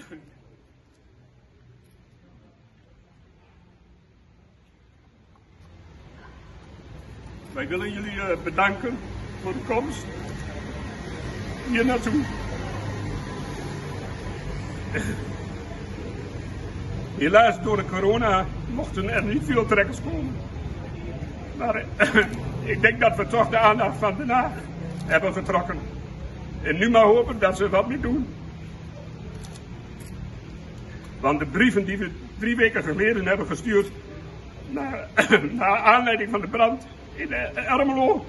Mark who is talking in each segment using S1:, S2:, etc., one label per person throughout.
S1: Wij willen jullie bedanken voor de komst hier naartoe. Helaas door de corona mochten er niet veel trekkers komen. Maar ik denk dat we toch de aandacht van Den Haag hebben getrokken. En nu maar hopen dat ze wat mee doen. Want de brieven die we 3 weken geleden hebben gestuurd naar aanleiding van de brand in Ermelo,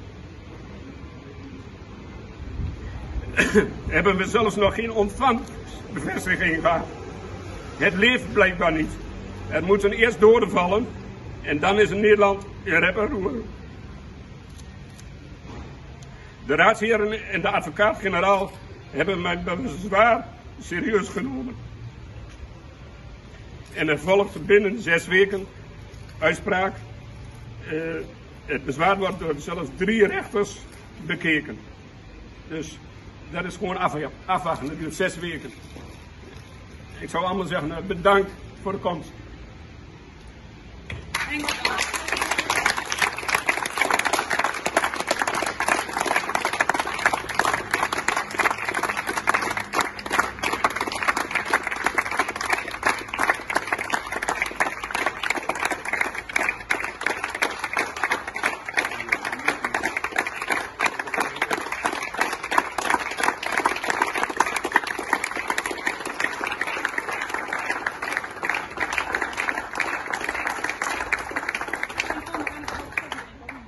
S1: hebben we zelfs nog geen ontvangstbevestiging gehad. Het leeft blijkbaar niet. Er moeten eerst doden vallen en dan is in Nederland in rep en roer. De raadsheren en de advocaat-generaal hebben mijn bezwaar serieus genomen. En er volgt binnen 6 weken uitspraak. Het bezwaar wordt door zelfs 3 rechters bekeken. Dus dat is gewoon afwachten, dat duurt 6 weken. Ik zou allemaal zeggen, bedankt voor de komst.